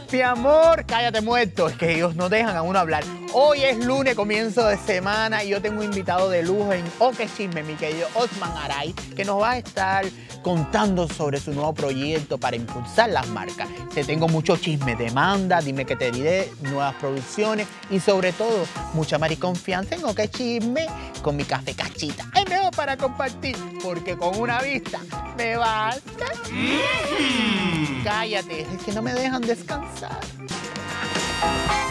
Mi amor, cállate muerto. Es que ellos no dejan a uno hablar. Hoy es lunes, comienzo de semana, y yo tengo un invitado de lujo en O Que Chisme, mi querido Osman Aray, que nos va a estar contando sobre su nuevo proyecto para impulsar las marcas. Te tengo mucho chisme, demanda, dime qué te diré, nuevas producciones y sobre todo mucha mariconfianza en O Que Chisme con mi café cachita. Es mejor para compartir, porque con una vista me basta. Cállate, es que no me dejan descansar.